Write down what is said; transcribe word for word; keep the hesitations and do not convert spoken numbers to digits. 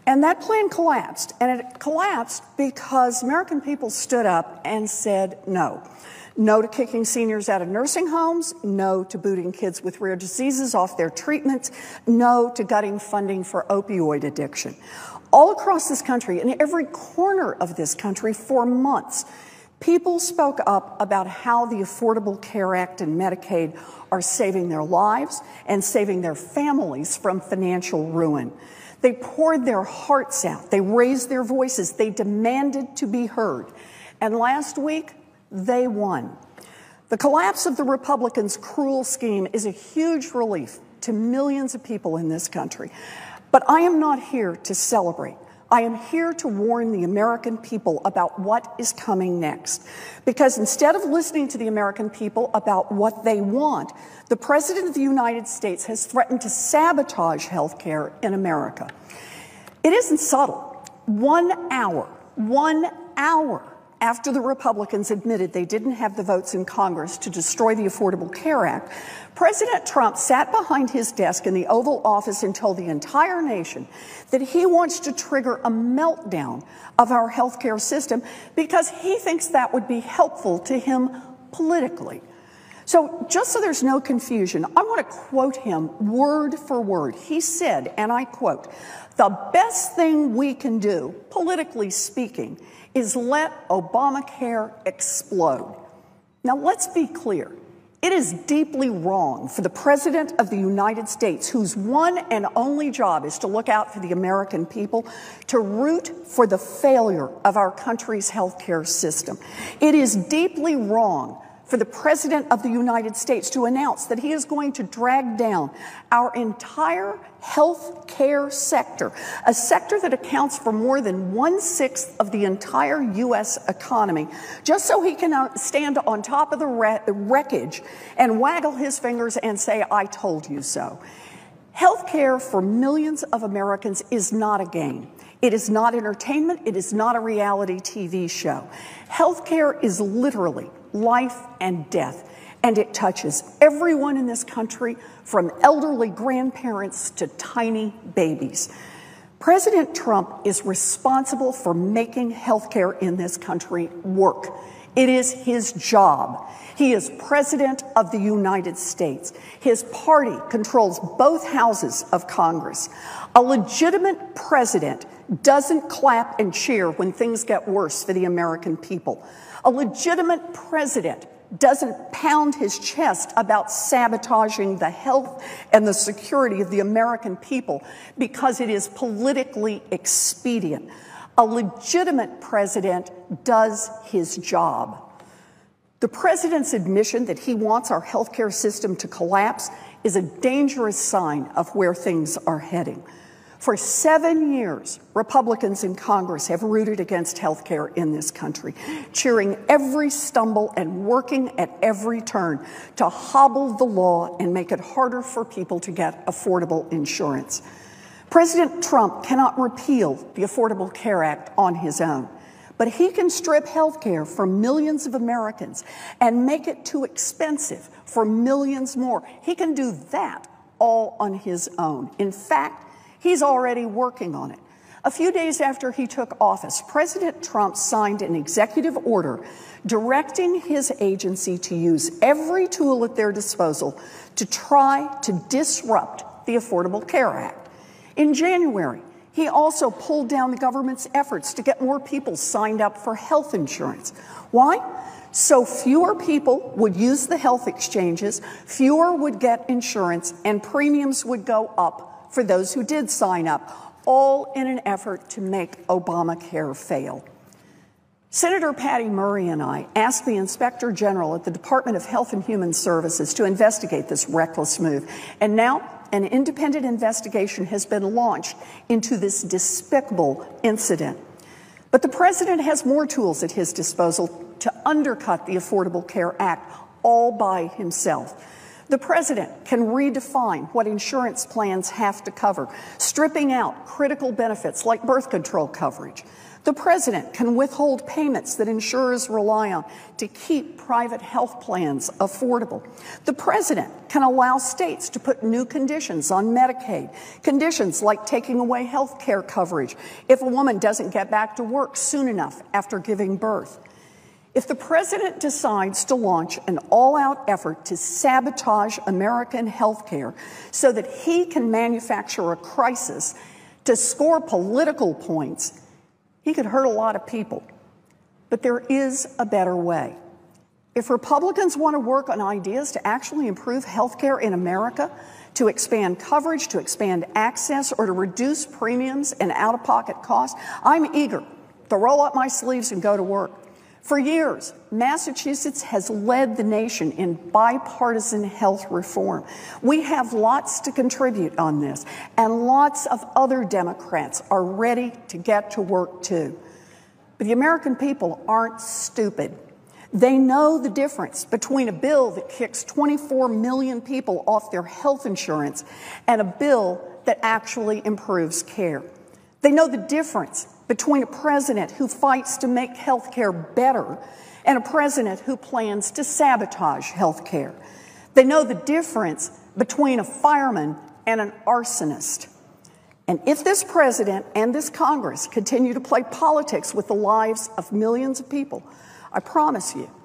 And that plan collapsed, and it collapsed because American people stood up and said no. No to kicking seniors out of nursing homes, no to booting kids with rare diseases off their treatments, no to gutting funding for opioid addiction. All across this country, in every corner of this country for months, people spoke up about how the Affordable Care Act and Medicaid are saving their lives and saving their families from financial ruin. They poured their hearts out. They raised their voices. They demanded to be heard. And last week, they won. The collapse of the Republicans' cruel scheme is a huge relief to millions of people in this country. But I am not here to celebrate. I am here to warn the American people about what is coming next. Because instead of listening to the American people about what they want, the President of the United States has threatened to sabotage health care in America. It isn't subtle. One hour, one hour after the Republicans admitted they didn't have the votes in Congress to destroy the Affordable Care Act, President Trump sat behind his desk in the Oval Office and told the entire nation that he wants to trigger a meltdown of our healthcare system because he thinks that would be helpful to him politically. So just so there's no confusion, I want to quote him word for word. He said, and I quote, "The best thing we can do, politically speaking, is let Obamacare explode." Now, let's be clear. It is deeply wrong for the President of the United States, whose one and only job is to look out for the American people, to root for the failure of our country's healthcare system. It is deeply wrong for the President of the United States to announce that he is going to drag down our entire health care sector, a sector that accounts for more than one-sixth of the entire U S economy, just so he can stand on top of the wreckage and waggle his fingers and say, "I told you so." Health care for millions of Americans is not a game. It is not entertainment. It is not a reality T V show. Health care is literally life and death, and it touches everyone in this country, from elderly grandparents to tiny babies. President Trump is responsible for making health care in this country work. It is his job. He is President of the United States. His party controls both houses of Congress. A legitimate president doesn't clap and cheer when things get worse for the American people. A legitimate president doesn't pound his chest about sabotaging the health and the security of the American people because it is politically expedient. A legitimate president does his job. The president's admission that he wants our healthcare system to collapse is a dangerous sign of where things are heading. For seven years, Republicans in Congress have rooted against health care in this country, cheering every stumble and working at every turn to hobble the law and make it harder for people to get affordable insurance. President Trump cannot repeal the Affordable Care Act on his own, but he can strip health care from millions of Americans and make it too expensive for millions more. He can do that all on his own. In fact, he's already working on it. A few days after he took office, President Trump signed an executive order directing his agency to use every tool at their disposal to try to disrupt the Affordable Care Act. In January, he also pulled down the government's efforts to get more people signed up for health insurance. Why? So fewer people would use the health exchanges, fewer would get insurance, and premiums would go up for those who did sign up, all in an effort to make Obamacare fail. Senator Patty Murray and I asked the Inspector General at the Department of Health and Human Services to investigate this reckless move. And now an independent investigation has been launched into this despicable incident. But the president has more tools at his disposal to undercut the Affordable Care Act all by himself. The president can redefine what insurance plans have to cover, stripping out critical benefits like birth control coverage. The president can withhold payments that insurers rely on to keep private health plans affordable. The president can allow states to put new conditions on Medicaid, conditions like taking away health care coverage if a woman doesn't get back to work soon enough after giving birth. If the president decides to launch an all-out effort to sabotage American health care so that he can manufacture a crisis to score political points, he could hurt a lot of people. But there is a better way. If Republicans want to work on ideas to actually improve health care in America, to expand coverage, to expand access, or to reduce premiums and out-of-pocket costs, I'm eager to roll up my sleeves and go to work. For years, Massachusetts has led the nation in bipartisan health reform. We have lots to contribute on this, and lots of other Democrats are ready to get to work too. But the American people aren't stupid. They know the difference between a bill that kicks twenty-four million people off their health insurance and a bill that actually improves care. They know the difference between a president who fights to make health care better and a president who plans to sabotage health care. They know the difference between a fireman and an arsonist. And if this president and this Congress continue to play politics with the lives of millions of people, I promise you,